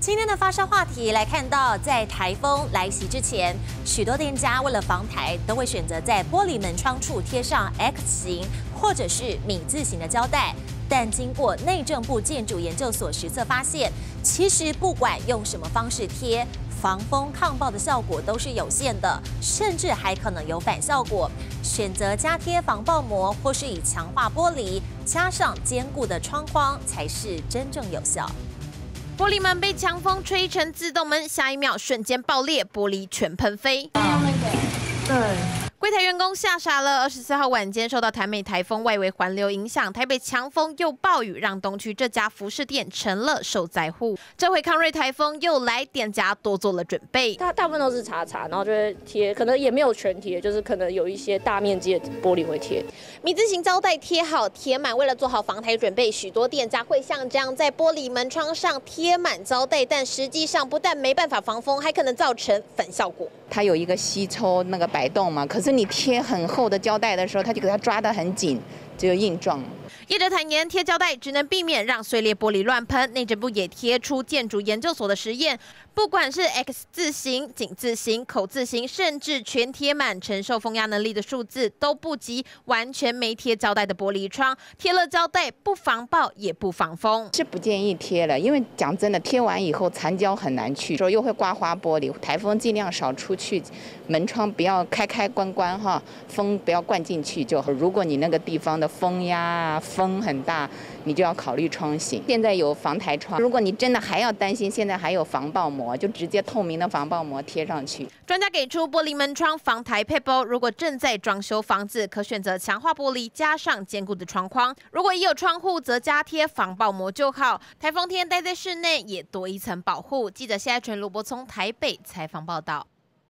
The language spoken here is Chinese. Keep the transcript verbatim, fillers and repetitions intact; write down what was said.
今天的发烧话题来看到，在台风来袭之前，许多店家为了防台，都会选择在玻璃门窗处贴上 X 型或者是米字形的胶带。但经过内政部建筑研究所实测发现，其实不管用什么方式贴，防风抗爆的效果都是有限的，甚至还可能有反效果。选择加贴防爆膜，或是以强化玻璃加上坚固的窗框，才是真正有效。 玻璃门被强风吹成自动门，下一秒瞬间爆裂，玻璃全喷飞。 对。 柜台员工吓傻了。二十四号晚间受到台美台风外围环流影响，台北强风又暴雨，让东区这家服饰店成了受灾户。这回康瑞台风又来，店家多做了准备。 它大部分都是擦擦，然后就会贴，可能也没有全贴，就是可能有一些大面积的玻璃会贴。 米字形胶带贴好贴满，为了做好防台准备，许多店家会像这样在玻璃门窗上贴满胶带，但实际上不但没办法防风，还可能造成反效果。 它有一个吸抽那个摆动嘛，可是你贴很厚的胶带的时候，它就给它抓得很紧，就硬撞。 业者坦言，贴胶带只能避免让碎裂玻璃乱喷。内政部也贴出建筑研究所的实验，不管是 X 字形、井字形、口字形，甚至全贴满承受风压能力的数字，都不及完全没贴胶带的玻璃窗。贴了胶带不防爆也不防风， 是不建议贴了，因为讲真的，贴完以后残胶很难去，说又会刮花玻璃。台风尽量少出去，门窗不要开开关关哈，风不要灌进去就好。如果你那个地方的风压风很大，你就要考虑窗型。现在有防台窗，如果你真的还要担心，现在还有防爆膜，就直接透明的防爆膜贴上去。 专家给出玻璃门窗防台配包，如果正在装修房子，可选择强化玻璃加上坚固的窗框；如果已有窗户，则加贴防爆膜就好。台风天待在室内也多一层保护。记者谢爱纯、卢柏聪台北采访报道。